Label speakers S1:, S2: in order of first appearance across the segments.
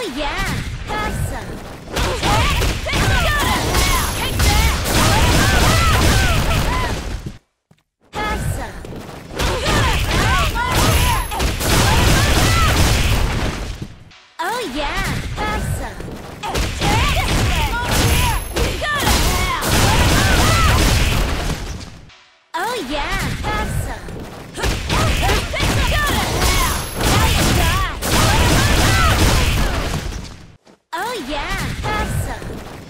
S1: Oh yeah! Awesome! Oh yeah! Awesome! Oh yeah! Awesome! Oh yeah! Awesome!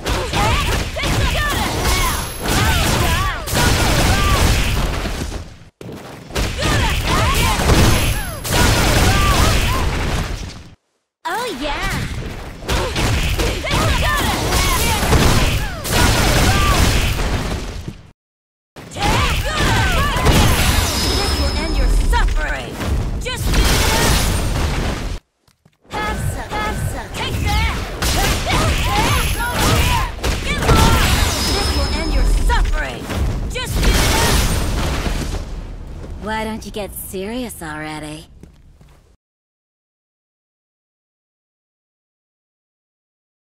S1: Oh yeah! This will end your suffering! Just do that! Awesome! Awesome! Take that! This will end your suffering! Just do that! Why don't you get serious already?